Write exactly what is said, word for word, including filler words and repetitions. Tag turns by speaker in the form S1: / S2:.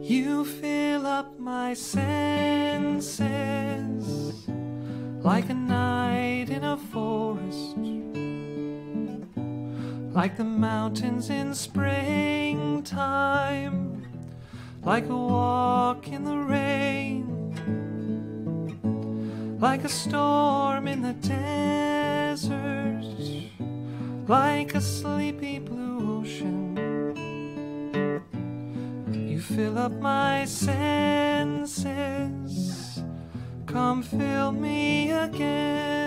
S1: You fill up my senses like a night in a forest, like the mountains in springtime, like a walk in the rain, like a storm in the desert, like a sleepy blue ocean. You fill up my senses, come fill me again.